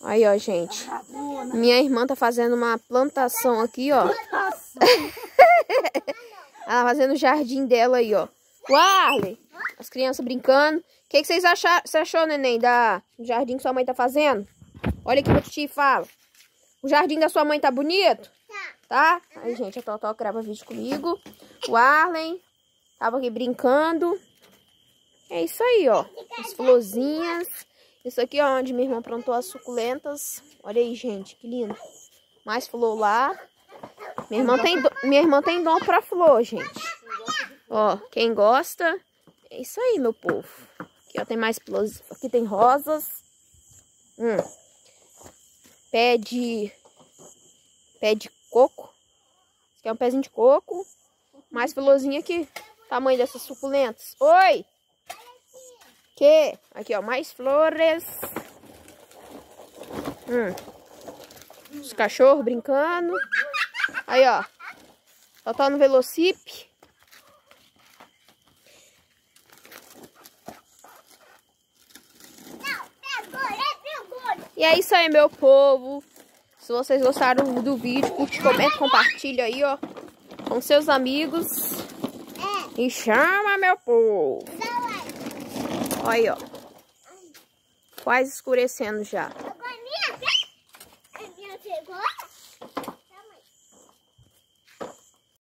Aí, ó, gente. Minha irmã tá fazendo uma plantação aqui, ó. Ela tá fazendo o jardim dela aí, ó. O Arley! As crianças brincando. O que vocês acharam? Você achou, neném, do jardim que sua mãe tá fazendo? Olha aqui o que te fala. O jardim da sua mãe tá bonito? Tá? Aí, gente, a Totó grava vídeo comigo. O Arlen tava aqui brincando. É isso aí, ó. As florzinhas. Isso aqui é onde minha irmã plantou as suculentas. Olha aí, gente, que lindo. Mais flor lá. Minha irmã tem dom pra flor, gente. Ó, quem gosta... É isso aí, meu povo. Aqui, ó, tem mais flores. Aqui tem rosas. Pé de coco. Esse aqui é um pezinho de coco. Mais florzinha aqui. Tamanho dessas suculentas. Oi! Que? Aqui, ó, mais flores. Os cachorros brincando. Aí, ó. Só tá no velocípede. E é isso aí, meu povo. Se vocês gostaram do vídeo, curte, comenta, compartilha aí, ó, com seus amigos. E chama, meu povo. Olha aí, ó. Quase escurecendo já.